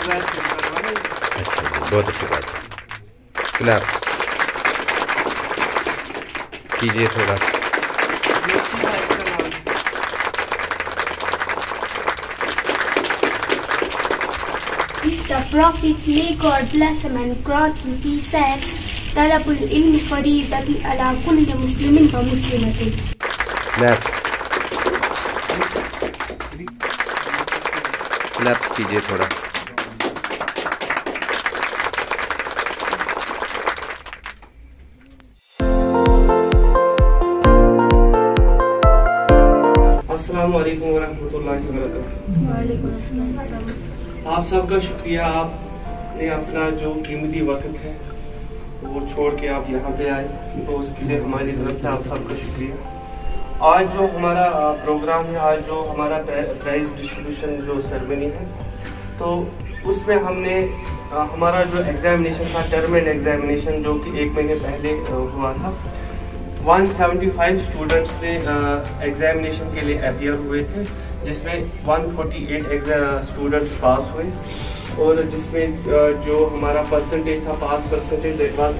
بہت اچھی بات ہے. کلاپس کیجیے تھوڑا. The Prophet, may God bless him and grant him, he said, طلب العلم فریضة على كل مسلم ومسلمة. کلاپس کیجیے تھوڑا. السلام علیکم ورحمۃ اللہ وبرکاتہ. وعلیکم السلام. آپ سب کا شکریہ. آپ نے اپنا جو قیمتی وقت ہے وہ چھوڑ کے آپ یہاں پہ آئے، تو اس کے لیے ہماری طرف سے آپ سب کا شکریہ. آج جو ہمارا پروگرام ہے، آج جو ہمارا پرائز ڈسٹریبیوشن جو سرمنی ہے، تو اس میں ہم نے ہمارا جو ایگزامینیشن تھا، ٹرم اینڈ ایگزامینیشن، جو کہ 1 مہینے پہلے ہوا تھا، 175 اسٹوڈنٹس نے ایگزامینیشن کے لیے اپیئر ہوئے تھے، جس میں 148 اسٹوڈنٹس پاس ہوئے، اور جس میں جو ہمارا پرسنٹیج تھا، پاس پرسنٹیج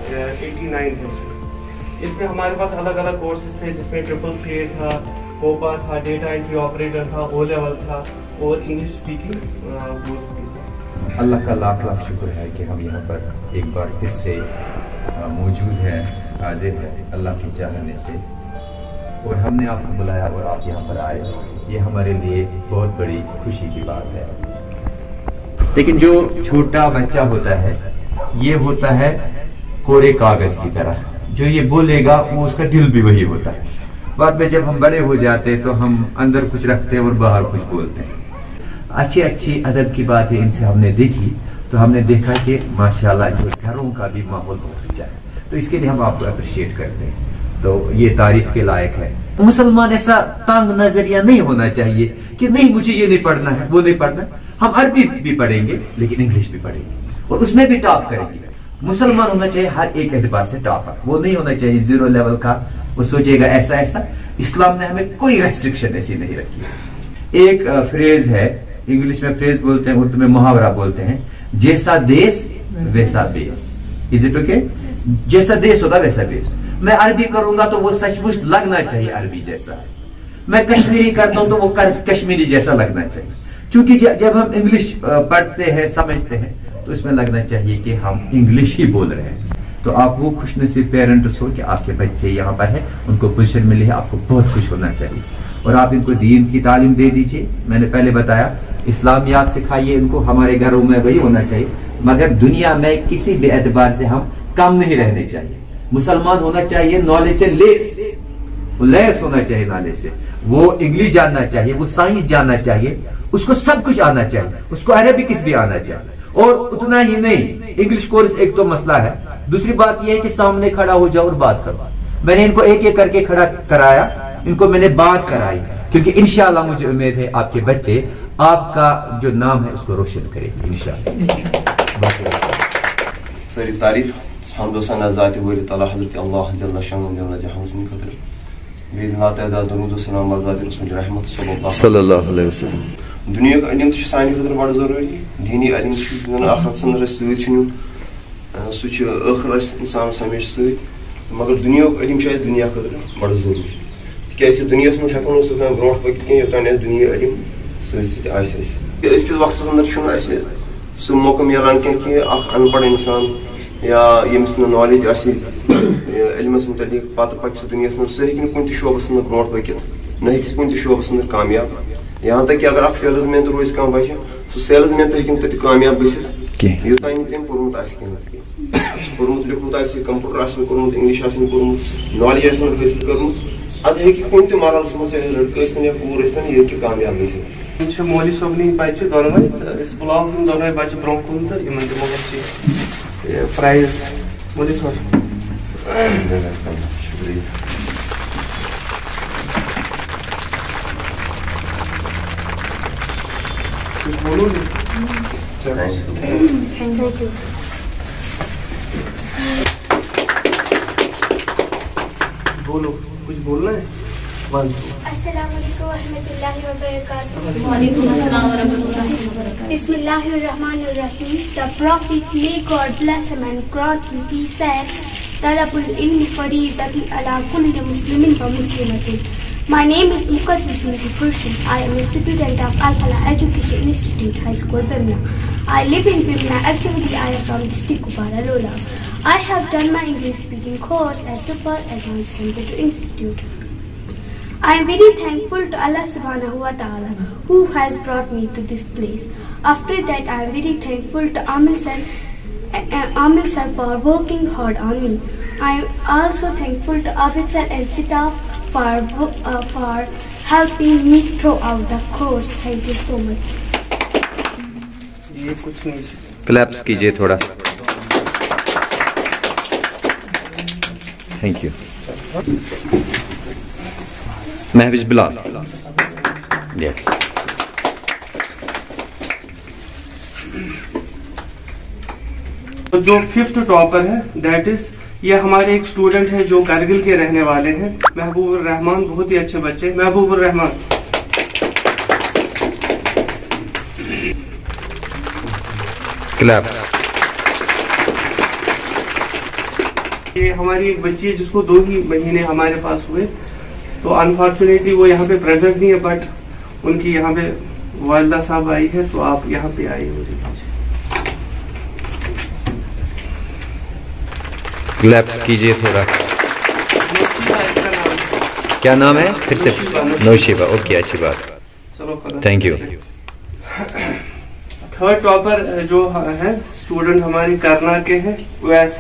89%. اس میں ہمارے پاس الگ الگ کورسز تھے، جس میں CCCA تھا، کوپا تھا، ڈیٹا انٹری آپریٹر تھا، او لیول تھا، اور انگلش اسپیکنگ کورس بھی تھا. اللہ کا لاکھ لاکھ شکر ہے کہ ہم یہاں پر ایک بار پھر سے موجود ہیں، حاضر ہے اللہ کی چاہنے سے، اور ہم نے آپ کو بلایا اور آپ یہاں پر آئے. یہ ہمارے لیے بہت بڑی خوشی کی بات ہے. لیکن جو چھوٹا بچہ ہوتا ہے، یہ ہوتا ہے کوڑے کاغذ کی طرح، جو یہ بولے گا وہ اس کا دل بھی وہی ہوتا ہے. بعد میں جب ہم بڑے ہو جاتے تو ہم اندر کچھ رکھتے اور باہر کچھ بولتے ہیں. اچھی اچھی ادب کی باتیں ان سے ہم نے دیکھی، تو ہم نے دیکھا کہ ماشاءاللہ جو گھروں کا بھی ماحول بہت اچھا ہے. تو اس کے لیے ہم آپ کو اپریشیٹ کرتے ہیں، تو یہ تعریف کے لائق ہے. مسلمان ایسا تنگ نظریہ نہیں ہونا چاہیے کہ نہیں مجھے یہ نہیں پڑھنا ہے، وہ نہیں پڑھنا. ہم عربی بھی پڑھیں گے لیکن انگلش بھی پڑھیں گے، اور اس میں بھی ٹاپ کریں گے. مسلمان ہونا چاہیے ہر ایک اعتبار سے ٹاپ، وہ نہیں ہونا چاہیے 0 لیول کا، وہ سوچے گا ایسا ایسا. اسلام نے ہمیں کوئی ریسٹرکشن ایسی نہیں رکھی. ایک فریز ہے، انگلش میں فریز بولتے ہیں، اردو میں محاورہ بولتے ہیں، جیسا دیس ویسا بیس. Is it okay? جیسا دیس ہوگا ویسا بیس. میں عربی کروں گا تو وہ سچ مچ لگنا چاہیے عربی جیسا. میں کشمیری کرتا ہوں تو وہ کشمیری جیسا لگنا چاہیے. چونکہ جب ہم انگلش پڑھتے ہیں، سمجھتے ہیں، تو اس میں لگنا چاہیے کہ ہم انگلش ہی بول رہے ہیں. تو آپ وہ خوش نصیب پیرنٹس ہو کہ آپ کے بچے یہاں پر ہیں، ان کو پوزیشن ملی ہے، آپ کو بہت خوش ہونا چاہیے. اور آپ ان کو دین کی تعلیم دے دیجیے. میں نے پہلے بتایا اسلامیات سکھائیے ان کو، ہمارے گھروں میں وہی ہونا چاہیے، مگر دنیا میں کسی بھی اعتبار سے ہم کم نہیں رہنے چاہیے. مسلمان ہونا چاہیے نالج سے لیس ہونا چاہیے نالج سے. وہ انگلش جاننا چاہیے، وہ سائنس جاننا چاہیے، اس کو سب کچھ آنا چاہیے، اس کو عربکس بھی آنا چاہیے. اور اتنا ہی نہیں، انگلش کورس ایک تو مسئلہ ہے، دوسری بات یہ ہے کہ سامنے کھڑا ہو جاؤ اور بات کرو. میں نے ان کو ایک ایک کر کے کھڑا کرایا، ان کو میں نے بات کرائی، کیونکہ انشاءاللہ مجھے امید ہے آپ کے بچے آپ کا جو نام ہے اس کو روشن کریں گے انشاءاللہ. ساری تعریف حمد و ثنا ذات ولی تعالی حضرت اللہ جل شانہ جل جہان سن خاطر بیت لا تعداد درود و سلام بر ذات رسول رحمت صلی اللہ علیہ وسلم. دنیا کا علم تو سانہ خاطر بڑا ضروری. دینی علم چھ آخرت سن ست چھ سہ ٲخرس انسانس ہمیشہ ست، مگر دنیا علم دنیا خاطر بڑا ضروری. تکیازِ دنیاس من ہیکو نہٕ توٚتام برونٛٹھ پٔکِتھ کینٛہہ یوٚتام اَسہِ دُنیا علم سۭتۍ سۭتۍ آسہِ اَسہِ. أزکِس وقتس اندر چھُنہٕ اَسہِ سُہ موقعہٕ میلان کینٛہہ کہِ اکھ ان پڑھ انسان یا ییٚمِس نہٕ نالیج آسہِ علمس متعلق پتہٕ پکہِ سُہ دُنیاہس منٛز، سُہ ہیٚکہِ نہٕ کُنہِ تہِ شوبس انٛدر برونٛٹھ پٔکِتھ، نہ ہیٚکہِ سُہ کُنہِ تہِ شوبس انٛدر کامیاب. یہاں تک کہ اگر اکھ سیلز مین تہِ روزِ کانٛہہ بچہِ، سُہ سیلز مین تہِ ہیٚکہِ نہٕ تتہِ کامیاب گٔژھِتھ یوٚتام نہٕ تٔمۍ پوٚرمُت آسہِ کینٛہہ. پوٚرمُت لیوٗکھمُت آسہِ، کمپیوٗٹر آسہِ نہٕ کوٚرمُت، انگلش آسہِ نہٕ کوٚرمُت، نالیج آسہِ نہٕ حٲصِل کٔرمٕژ، ادٕ ہیٚکہِ کُنہِ تہِ مرحلس منٛز چاہے لڑکہٕ ٲسۍتن یا کوٗر ٲسۍتن، یہِ ہیٚکہِ کامیاب گٔژھِتھ. یِم چھِ مولوی صٲبنٕے بچہِ دۄنوَے، تہٕ أسۍ بُلاوہوکھ یِم دۄنوَے بچہِ برونٛہہ کُن تہٕ یِمن دِمو أسۍ پرایز. مولوی صٲب شکریہ. بولو بولو، کچھ بولنا ہے. Assalamualaikum warahmatullahi wabarakatuh. Waalaikum assalam warahmatullahi wabarakatuh. Bismillahirrahmanirrahim. The Prophet, may God bless him and grant him peace, said, Talabul ilmi faridatun ala kulli muslimin wa muslimatin. My name is Muqaddis Binti Khurshid. I am a student of Al-Falah Education Institute, High School, Bimna. I live in Bimna. Actually, I am from district Kuala. I have done my English speaking course at Super Advanced Computer Institute. I am very thankful to Allah subhanahu wa ta'ala who has brought me to this place. After that, I am very thankful to Amil sir for working hard on me. I am also thankful to Abid sir and staff for helping me throughout the course. Thank you so much. Claps कीजिए थोड़ा. Thank you. Mehwish Bilal. Yes. जो fifth topper है that is ये हमारे एक student है जो कारगिल के रहने वाले हैं, महबूबुर रहमान. बहुत ही अच्छे बच्चे. महबूबुर रहमान. क्लैप्स. ये हमारी एक बच्ची है जिसको 2 ही महीने हमारे पास हुए, तो अनफॉर्चुनेटली वो यहाँ पे प्रेजेंट नहीं है, बट उनकी यहाँ पे वालिदा साहब आई है, तो आप यहाँ पे आइए. मुझे क्लैप्स कीजिए थोड़ा. क्या नाम है फिर से? नौशीबा. ओके, अच्छी बात. चलो, थैंक यू. थर्ड टॉपर जो है स्टूडेंट हमारी करना के हैं, उवैस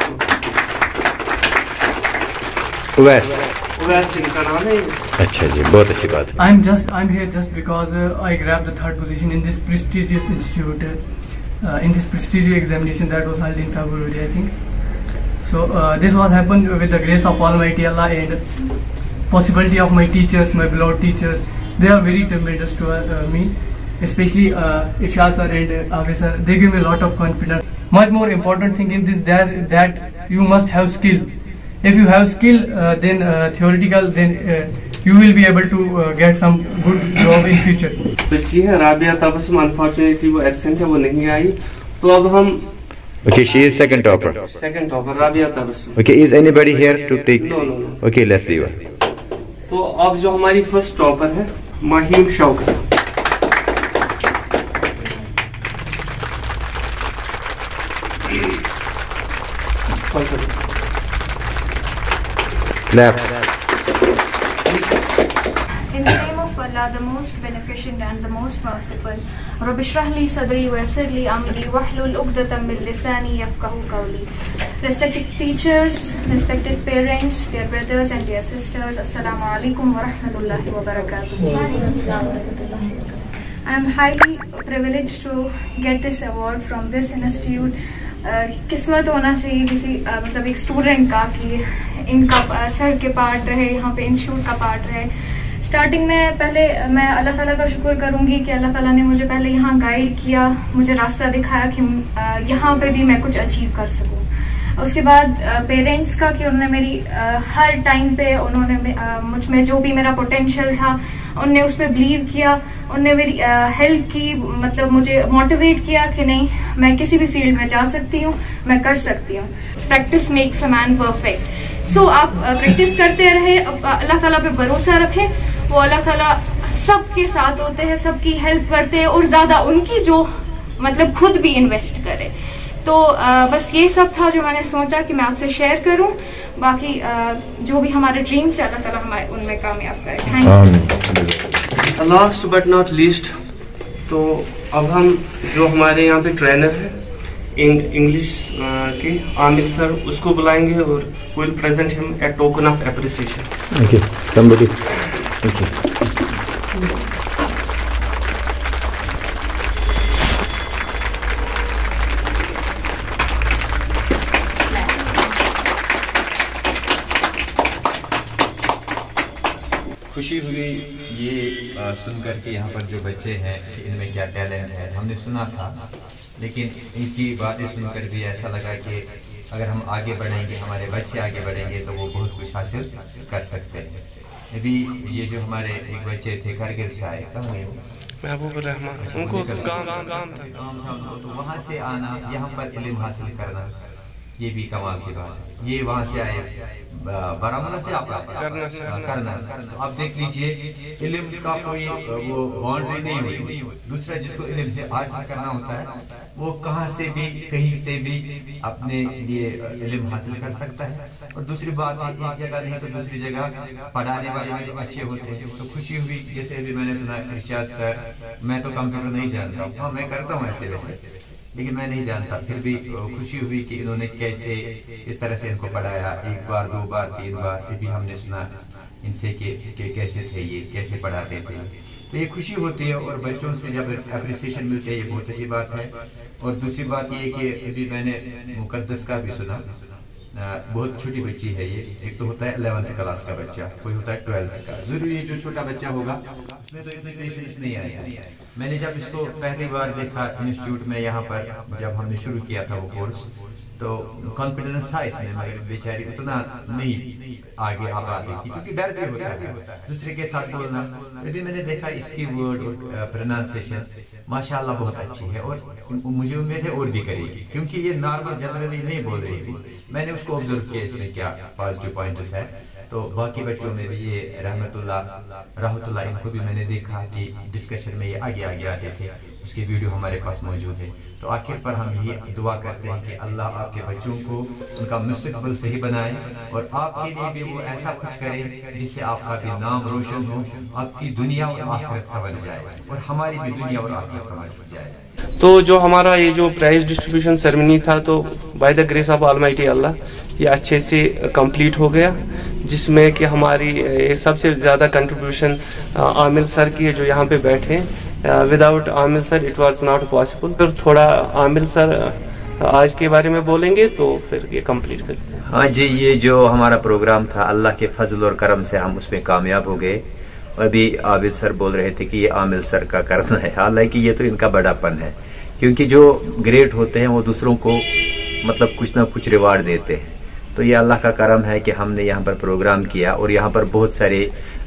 इनका नाम है. अच्छा जी, बहुत अच्छी बात. I'm here just because I grabbed the 3rd position in this prestigious institute, in this prestigious examination that was held in February, I think. So this was happened with the grace of Almighty Allah and possibility of my teachers, my beloved teachers. They are very tremendous to me, especially Irshad sir and Afis sir. They give me a lot of confidence. Much more important thing is this, that you must have skill. If you have skill, then theoretical, then you will be able to get some good job in future. बच्ची है Rabia Tabassum, unfortunately वो absent है, वो नहीं आई. तो अब हम Okay, she is second topper. Second topper Rabia Tabassum. Okay, is anybody here to take? No. Okay, let's leave her. तो अब जो हमारी फर्स्ट टॉपर है Mahim Shaukat. Claps. In the name of Allah, the most beneficent and the most merciful. Rabbi shrah li sadri wa yassir li amri wahlul 'uqdatam min lisani yafqahu qawli. Respected teachers, respected parents, dear brothers and dear sisters, Assalamu alaikum wa rahmatullahi wa barakatuh. I am highly privileged to get this award from this institute. किस्मत होना चाहिए किसी मतलब एक student का कि इनका sir के पार्ट रहे, यहाँ पे इंस्टीट्यूट का पार्ट रहे. स्टार्टिंग में पहले मैं अल्लाह ताला का शुक्र करूंगी कि अल्लाह ताला ने मुझे पहले यहाँ गाइड किया, मुझे रास्ता दिखाया कि यहाँ पे भी मैं कुछ अचीव कर सकूँ. उसके बाद पेरेंट्स का कि उन्होंने मेरी हर टाइम पे उन्होंने मुझ में जो भी मेरा पोटेंशियल था उनने उस पर बिलीव किया, उनने मेरी हेल्प की, मतलब मुझे मोटिवेट किया कि नहीं मैं किसी भी फील्ड में जा सकती हूँ, मैं कर सकती हूँ. Practice makes a man perfect. So आप प्रैक्टिस करते रहे, अल्लाह ताला पे भरोसा रखें. वो अल्लाह ताला सबके साथ होते हैं, सबकी हेल्प करते हैं, और ज्यादा उनकी जो मतलब खुद भी इन्वेस्ट करे. तो बस ये सब था जो मैंने सोचा कि मैं आपसे शेयर करूं. बाकी जो भी हमारे ड्रीम्स है अल्लाह ताला हमें उनमें कामयाब करे. Thank you. Last but not least, तो अब हम जो हमारे यहाँ पे ट्रेनर है इंग्लिश के आमिर सर, उसको बुलाएंगे और will present him a token of appreciation. Okay, somebody. Okay. खुशी हुई ये सुनकर के यहाँ पर जो बच्चे हैं कि इनमें क्या टैलेंट है. हमने सुना था, लेकिन इनकी बातें सुनकर भी ऐसा लगा कि अगर हम आगे बढ़ेंगे, हमारे बच्चे आगे बढ़ेंगे तो वो बहुत कुछ हासिल कर सकते हैं. ابھی یہ جو ہمارے ایک بچے تھے کرگل سے آئے، کہاں گئے؟ محبوب الرحمان، ان کو کام تھا، تو وہاں سے آنا، یہاں پر علم حاصل کرنا، یہ بھی کمال کی بات ہے۔ یہ وہاں سے آئے بارہمولہ سے، آپ کرنا، اب دیکھ لیجئے علم کا کوئی وہ باؤنڈری نہیں ہوئی۔ دوسرا جس کو علم سے حاصل کرنا ہوتا ہے وہ کہاں سے بھی کہیں سے بھی اپنے لیے علم حاصل کر سکتا ہے۔ اور دوسری بات ایک جگہ نہیں تو دوسری جگہ پڑھانے والے بھی اچھے ہوتے ہیں، تو خوشی ہوئی جیسے ابھی میں نے سنا ارشاد سر، میں تو کمپیوٹر نہیں جانتا ہوں، ہاں میں کرتا ہوں ایسے ویسے لیکن میں نہیں جانتا، پھر بھی خوشی ہوئی کہ انہوں نے کیسے اس طرح سے ان کو پڑھایا، ایک بار، دو بار، تین بار، یہ بھی ہم نے سنا ان سے کہ کیسے تھے یہ، کیسے پڑھاتے تھے۔ تو یہ خوشی ہوتی ہے اور بچوں سے جب اپریسیشن ملتے ہے یہ بہت اچھی بات ہے۔ اور دوسری بات یہ کہ ابھی میں نے مقدس کا بھی سنا، بہت چھوٹی بچی ہے یہ، ایک تو ہوتا ہے 11th کلاس کا بچہ، کوئی ہوتا ہے 12th کا، ضروری ہے جو چھوٹا بچہ ہوگا اس میں تو اتنے پیشنس نہیں آئی۔ میں نے جب اس کو پہلی بار دیکھا انسٹیٹیوٹ میں، یہاں پر جب ہم نے شروع کیا تھا وہ کورس، تو کانفیڈنس تھا اس میں، مگر بیچاری اتنا نہیں آگے آ پاتی تھی کیونکہ ڈر بھی ہوتا ہے دوسرے کے ساتھ بولنا۔ ابھی میں نے دیکھا اس کی ورڈ اور پروننسیشن ماشاءاللہ بہت اچھی ہے، اور مجھے امید ہے اور بھی کرے گی کیونکہ یہ نارمل جنرلی نہیں بول رہی تھی۔ میں نے اس کو آبزرو کیا اس میں کیا پازیٹیو پوائنٹس ہے۔ تو باقی بچوں میں بھی یہ رحمت اللہ ان کو بھی میں نے دیکھا کہ ڈسکشن میں یہ آگے آتے تھے، اس کی ویڈیو ہمارے پاس موجود ہے۔ تو آخر پر ہم یہ دعا کرتے ہیں کہ اللہ آپ کے بچوں کو ان کا مستقبل صحیح بنائے اور آپ کے لیے بھی وہ ایسا کچھ کرے جس سے آپ کا بھی نام روشن ہو، آپ کی دنیا اور آخرت سنور جائے اور ہماری بھی دنیا اور آخرت سنور جائے۔ تو جو ہمارا یہ جو پرائز ڈسٹریبیوشن سیرمنی تھا تو by the grace of almighty Allah یہ اچھے سے کمپلیٹ ہو گیا، جس میں کہ ہماری سب سے زیادہ کنٹریبیوشن عامل سر کی ہے جو یہاں پہ بیٹھے ہیں۔ Without Aamil sir it was not possible. پھر تھوڑا عامل سر آج کے بارے میں بولیں گے تو پھر یہ کمپلیٹ کرتے ہیں۔ ہاں جی، یہ جو ہمارا پروگرام تھا اللہ کے فضل اور کرم سے ہم اس میں کامیاب ہو گئے۔ ابھی عابد سر بول رہے تھے کہ یہ عامل سر کا کرنا ہے، حالانکہ یہ تو ان کا بڑا پن ہے، کیونکہ جو گریٹ ہوتے ہیں وہ دوسروں کو مطلب کچھ نہ کچھ ریوارڈ دیتے ہیں۔ تو یہ اللہ کا کرم ہے کہ ہم نے یہاں پر پروگرام کیا اور یہاں پر بہت سارے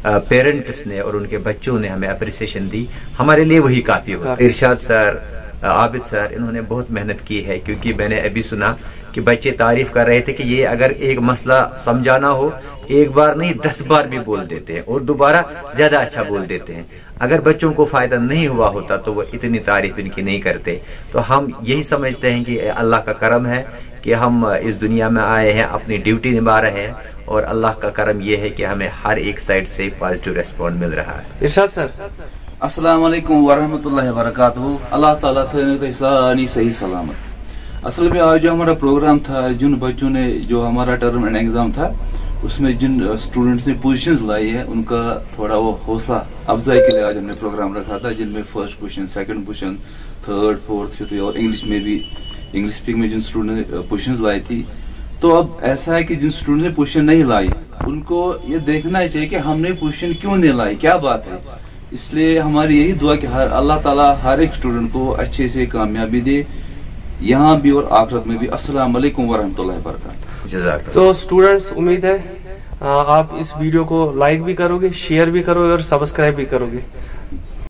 پیرنٹس نے اور ان کے بچوں نے ہمیں اپریسیشن دی، ہمارے لیے وہی کافی ہوگا۔ ارشاد سر، عابد سر، انہوں نے بہت محنت کی ہے، کیونکہ میں نے ابھی سنا کہ بچے تعریف کر رہے تھے کہ یہ اگر ایک مسئلہ سمجھانا ہو ایک بار نہیں 10 بار بھی بول دیتے ہیں اور دوبارہ زیادہ اچھا بول دیتے ہیں۔ اگر بچوں کو فائدہ نہیں ہوا ہوتا تو وہ اتنی تعریف ان کی نہیں کرتے۔ تو ہم یہی سمجھتے ہیں کہ اللہ کا کرم ہے کہ ہم اس دنیا میں آئے ہیں، اپنی ڈیوٹی نبھا رہے ہیں، اور اللہ کا کرم یہ ہے کہ ہمیں ہر ایک سائڈ سے پازیٹیو ریسپانس مل رہا ہے۔ ارشاد سر۔ السلام علیکم ورحمۃ اللہ وبرکاتہ۔ اللہ تعالیٰ سانی صحیح سلامت۔ اصل میں آج جو ہمارا پروگرام تھا، جن بچوں نے جو ہمارا ٹرم اینڈ ایگزام تھا اس میں جن اسٹوڈنٹس نے پوزیشنز لائی ہے ان کا تھوڑا وہ حوصلہ افزائی کے لیے آج ہم نے پروگرام رکھا تھا، جن میں first position, second position, third, fourth, fifth اور انگلش میں بھی، انگلش اسپیکنگ میں جن اسٹوڈنٹ نے پوزیشنز لائی تھی۔ تو اب ایسا ہے کہ جن اسٹوڈنٹ نے پوزیشن نہیں لائی ان کو یہ دیکھنا چاہیے کہ ہم نے پوزیشن کیوں نہیں لائی، کیا بات ہے۔ اس لیے ہماری یہی دعا کہ اللہ تعالیٰ ہر ایک اسٹوڈنٹ کو اچھے سے کامیابی دے، یہاں بھی اور آخرت میں بھی۔ السلام علیکم ورحمۃ اللہ وبرکاتہ۔ جزاک اللہ۔ تو اسٹوڈنٹس، امید ہے آپ اس ویڈیو کو لائک بھی کرو گے، شیئر بھی کرو گے اور سبسکرائب بھی کرو گے۔